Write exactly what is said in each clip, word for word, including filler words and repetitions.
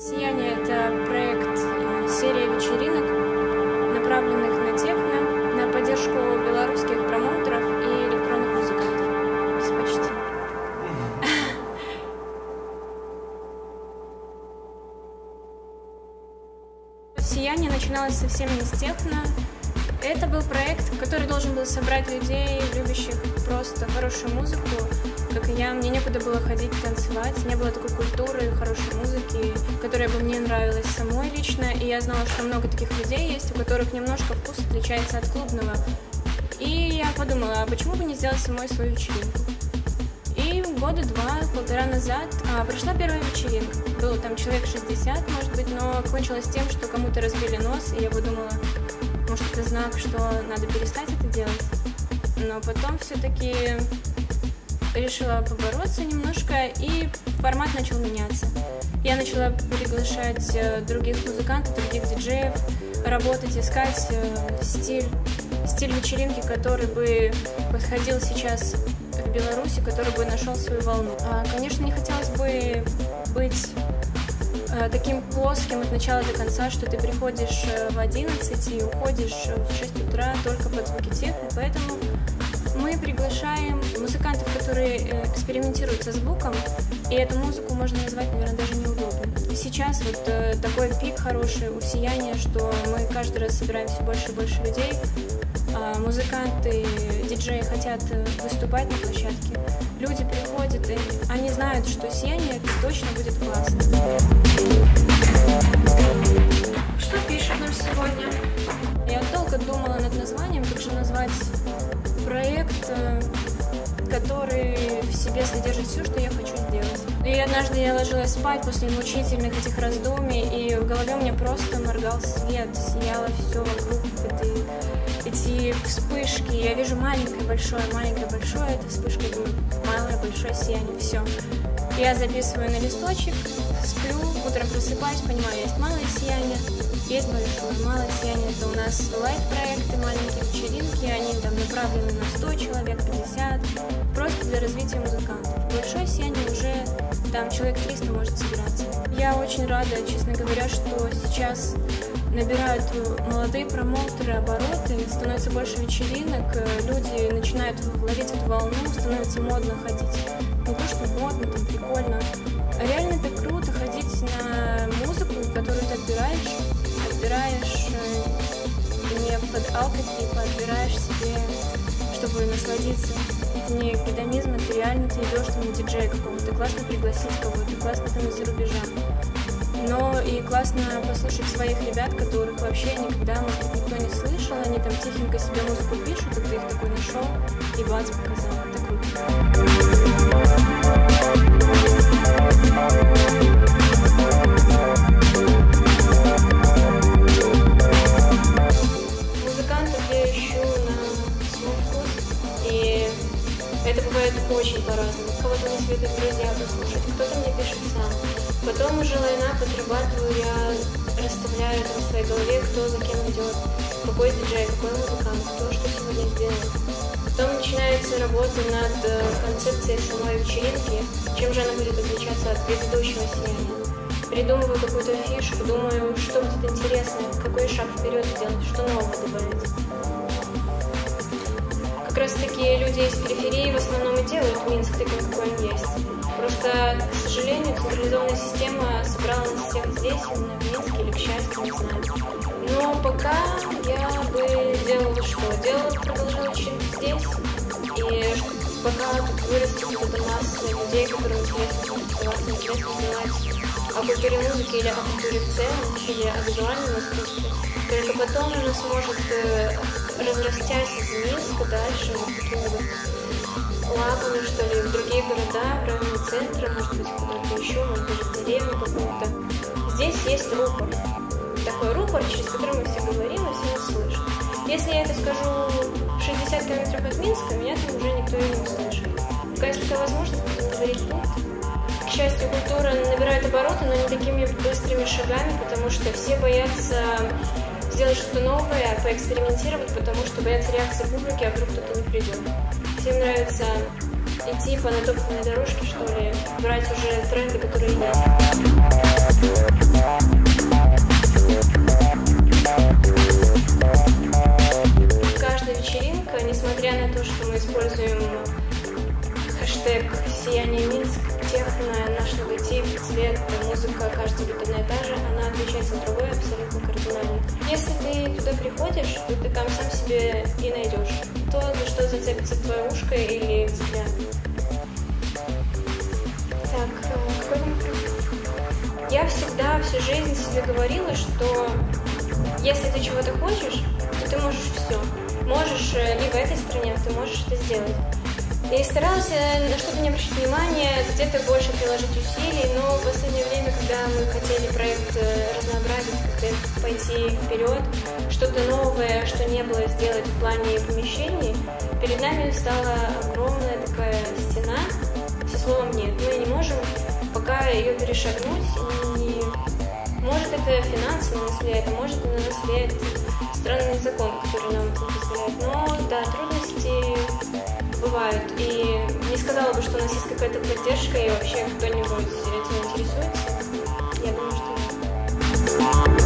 «Сияние» — это проект, серия вечеринок, направленных на техно, на поддержку белорусских промоутеров и электронных музыкантов. Без почти. «Сияние» начиналось совсем не с техно. Это был проект, который должен был собрать людей, любящих просто хорошую музыку, как и я. Мне некуда было ходить танцевать, не было такой культуры, хорошей музыки, которая бы мне нравилась самой лично. И я знала, что много таких людей есть, у которых немножко вкус отличается от клубного. И я подумала, а почему бы не сделать самой свою вечеринку? И года два, полтора назад а, прошла первая вечеринка. Было там человек шестьдесят, может быть, но кончилось тем, что кому-то разбили нос, и я подумала, может, это знак, что надо перестать это делать. Но потом все-таки решила побороться немножко, и формат начал меняться. Я начала приглашать других музыкантов, других диджеев, работать, искать стиль, стиль вечеринки, который бы подходил сейчас в Беларуси, который бы нашел свою волну. Конечно, не хотелось бы быть таким плоским от начала до конца, что ты приходишь в одиннадцать и уходишь в шесть утра только под звуки техно, поэтому мы приглашаем музыкантов, которые экспериментируют со звуком, и эту музыку можно назвать, наверное, даже неудобно. Сейчас вот такой пик хороший у «Сияния», что мы каждый раз собираем все больше и больше людей, музыканты, диджеи хотят выступать на площадке, люди приходят, и они знают, что «Сияние» это точно будет классно. Что пишет нам сегодня? Я долго думала над названием, как же назвать проект, который в себе содержит все, что я хочу сделать. И однажды я ложилась спать после мучительных этих раздумий, и в голове у меня просто моргал свет, сияло все вокруг, эти, эти вспышки. Я вижу маленькое, большое, маленькое, большое, это вспышка, я думаю, малое, большое сияние, все. Я записываю на листочек, сплю, утром просыпаюсь, понимаю, есть малое сияние, есть большое. Малое сияние — это у нас лайв-проекты, маленькие вечеринки, они там направлены на сто человек, пятьдесят, просто для развития музыкантов. Большое сияние уже там человек триста может собираться. Я очень рада, честно говоря, что сейчас набирают молодые промоутеры обороты, становится больше вечеринок, люди начинают ловить эту волну, становится модно ходить. Не то, что модно, там прикольно, а реально это круто ходить на музыку, которую ты отбираешь, отбираешь не под алкотип, а отбираешь себе, чтобы насладиться. Это не гедонизм, это реально ты идешь там на диджея какого-то, классно пригласить кого-то, классно там из-за рубежа. Но и классно послушать своих ребят, которых вообще никогда, может быть, никто не слышал, они там тихенько себе музыку пишут, и ты их такой нашел и бац, показал. Это круто. Музыкантов я ищу на свой вкус, и это бывает очень по-разному. Кого-то мне советуют друзья послушать, кто-то мне пишет сам. Потом уже лайнап отрабатываю, я расставляю там в своей голове, кто за кем идет, какой диджей, какой музыкант, кто что сегодня сделает. Потом начинается работа над концепцией самой вечеринки, чем же она будет отличаться от предыдущего сияния. Придумываю какую-то фишку, думаю, что будет интересно, какой шаг вперед сделать, что нового добавить. Как раз таки люди из периферии в основном и делают Минск таким, какой он есть. Просто, к сожалению, централизованная система собрала нас всех здесь, именно в Минске, или к счастью, не знаю. Но пока я бы делала что? Делала, продолжала вечеринки здесь, и пока тут вырастет вот эта масса людей, которым интересно танцевать, интересно делать о культуре музыки или о культуре в целом, или о визуальном искусстве. Только потом она сможет, разрастясь из Минска дальше, вот такими вот лапами, что ли, в другие города, в районе центра, может быть, куда-то еще, может быть, в деревню какую-то. Здесь есть рупор. Такой рупор, через который мы все говорим и все нас слышат. Если я это скажу шестьдесят километров от Минска, меня там уже никто и не услышит. Пока есть такая возможность, потом говорить тут. К счастью, культура набирает обороты, но не такими быстрыми шагами, потому что все боятся сделать что-то новое, поэкспериментировать, потому что боятся реакции публики, а вдруг кто-то не придет. Всем нравится идти по натоптанной дорожке, что ли, брать уже тренды, которые есть. Каждая вечеринка, несмотря на то, что мы используем хэштег «Сияние Минск», техно, наш логотип, цвет, музыка, каждый будет одна и та же, она отличается от другой абсолютно кардинально. Если ты туда приходишь, то ты там сам себе и найдешь то, за что зацепится твое ушко или взгляд. Так, какой вопрос? Я всегда всю жизнь себе говорила, что если ты чего-то хочешь, то ты можешь все. Можешь и в этой стране, ты можешь это сделать. И старалась на что-то не обращать внимания, где-то больше приложить усилий, но в последнее время, когда мы хотели проект разнообразить, как-то пойти вперед, что-то новое, что не было сделать в плане помещений, перед нами стала огромная такая стена со словом «нет». Мы не можем пока ее перешагнуть, и может это финансово нас влияет, а может на нас влияет странный закон, который нам это позволяет. Но да, трудности бывают. И не сказала бы, что у нас есть какая-то поддержка, и вообще кто-нибудь этим интересуется. Я думаю, что нет.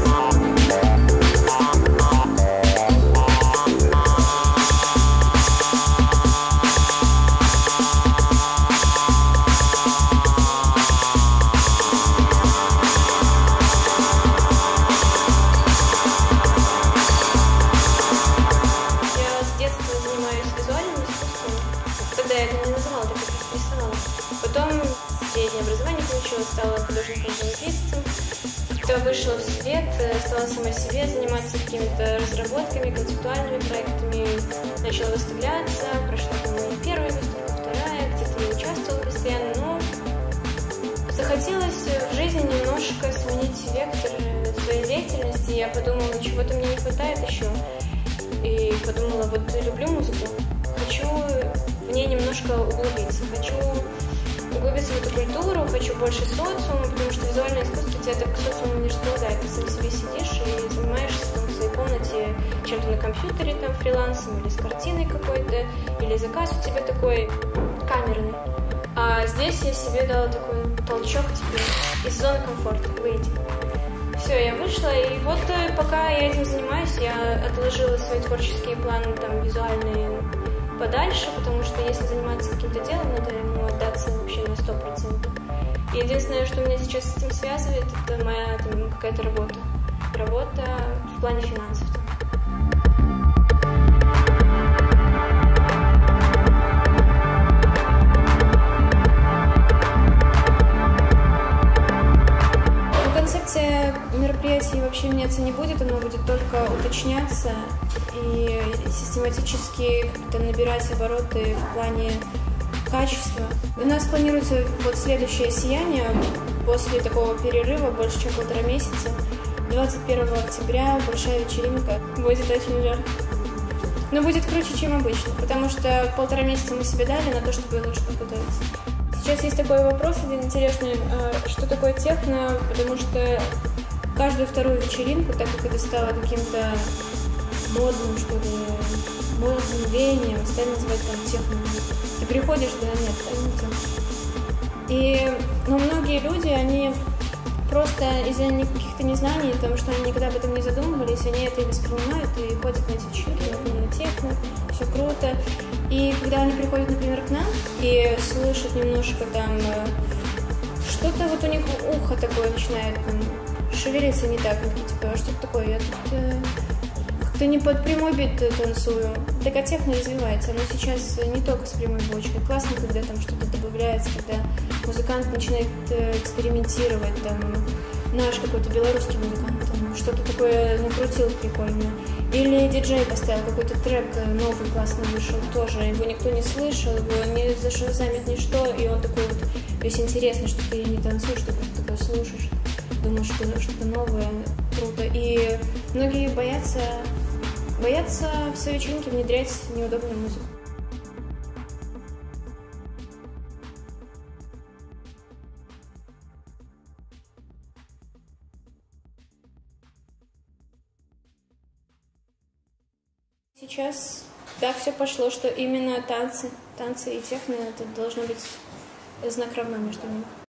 Тогда я это не называла, так это рисовала. Потом среднее образование получила, стала художником-живописцем. Когда вышла в свет, стала сама себе заниматься какими-то разработками, концептуальными проектами. Начала выставляться, прошла там и первая выставка, вторая, где-то я участвовала постоянно, но захотелось в жизни немножко сменить вектор своей деятельности. Я подумала, чего-то мне не хватает еще. И подумала, вот люблю музыку, хочу в ней немножко углубиться, хочу углубиться в эту культуру, хочу больше социума, потому что визуальное искусство тебя так к социуму не располагает. Ты сам себе сидишь и занимаешься там в своей комнате чем-то на компьютере, там, фрилансом, или с картиной какой-то, или заказ у тебя такой камерный. А здесь я себе дала такой толчок теперь из зоны комфорта, выйти. Все, я вышла, и вот пока я этим занимаюсь, я отложила свои творческие планы там визуальные подальше, потому что если заниматься каким-то делом, надо ему отдаться вообще на сто процентов. Единственное, что меня сейчас с этим связывает, это моя там какая-то работа. Работа в плане финансов. Концепция мероприятий вообще меняться не будет, оно будет только уточняться и систематически как-то набирать обороты в плане качества. У нас планируется вот следующее сияние после такого перерыва, больше чем полтора месяца. двадцать первого октября большая вечеринка. Будет очень жарко. Но будет круче, чем обычно, потому что полтора месяца мы себе дали на то, чтобы лучше подготовиться. Сейчас есть такой вопрос один интересный, что такое техно, потому что каждую вторую вечеринку, так как это стало каким-то модным, что ли, модным веянием, стали называть там техно. Ты приходишь, да нет, это не техно. И, но многие люди, они просто из-за каких-то незнаний, потому что они никогда об этом не задумывались, они это и воспринимают, и ходят на эти вечеринки, например, на техно, все круто. И когда они приходят, например, к нам и слышат немножко там, что-то вот у них ухо такое начинает там, шевелиться не так, они типа, а что-то такое, я тут э, как-то не под прямой бит танцую. Так а техно развивается, оно сейчас не только с прямой бочкой. Классно, когда там что-то добавляется, когда музыкант начинает э, экспериментировать, там, наш какой-то белорусский музыкант, там, что-то такое накрутил прикольное. Или диджей поставил какой-то трек новый, классный вышел, тоже его никто не слышал, его не зашазамит ничто, и он такой вот весь интересный, что ты не танцуешь, ты просто такой слушаешь, думаешь, что что-то новое, круто. И многие боятся, боятся в свои вечеринки внедрять неудобную музыку. Сейчас так все пошло, что именно танцы, танцы и техно, это должно быть знак равно между ними.